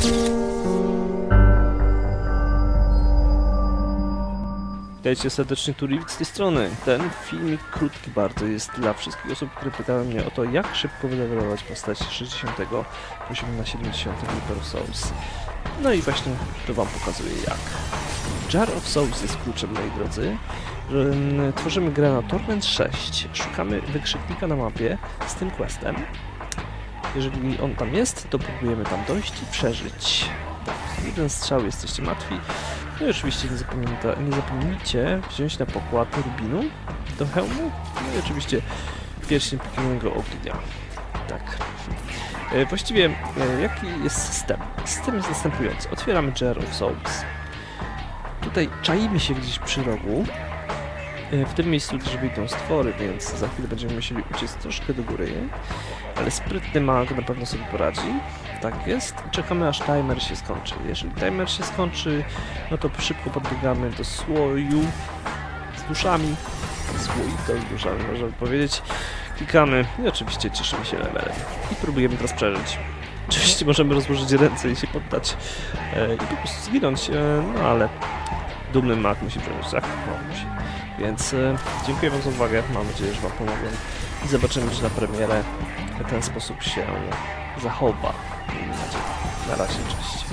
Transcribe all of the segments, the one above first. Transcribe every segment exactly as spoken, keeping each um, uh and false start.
Witajcie serdecznie, Turywicz z tej strony. Ten filmik krótki bardzo jest dla wszystkich osób, które pytały mnie o to, jak szybko wylewelować postać z sześćdziesiątego poziomu na siedemdziesiąty Reaper of Souls. No i właśnie to wam pokazuję jak. Jar of Souls jest kluczem, moi drodzy. Tworzymy grę na Torment sześć. Szukamy wykrzyknika na mapie z tym questem. Jeżeli on tam jest, to próbujemy tam dojść i przeżyć. Tak, jeden strzał, jesteście martwi. No i oczywiście nie, nie zapomnijcie wziąć na pokład rubinu do hełmu. No i oczywiście pierścień piekielnego ognia. Tak. E, właściwie e, jaki jest system? System jest następujący. Otwieramy Jar of Souls. Tutaj czaimy się gdzieś przy rogu. E, w tym miejscu też wyjdą stwory, więc za chwilę będziemy musieli uciec troszkę do góry. Ale sprytny mag na pewno sobie poradzi. Tak jest. I czekamy, aż timer się skończy. Jeżeli timer się skończy, no to szybko podbiegamy do słoju z duszami. Słoika z duszami, można by powiedzieć. Klikamy i oczywiście cieszymy się levelem. I próbujemy teraz przeżyć. Oczywiście możemy rozłożyć ręce i się poddać e, i po prostu zginąć, e, no ale dumny mag musi przeżyć, tak? No, musi. Więc e, dziękuję wam za uwagę. Mam nadzieję, że wam pomogłem. I zobaczymy, czy na premierę w ten sposób się zachowa. Na razie, cześć.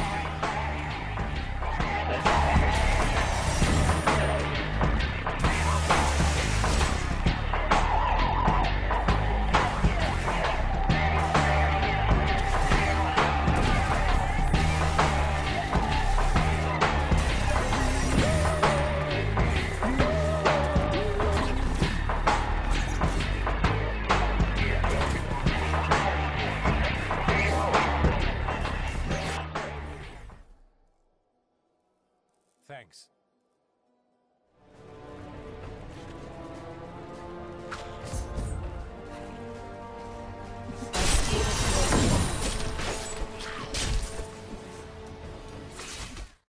Thanks.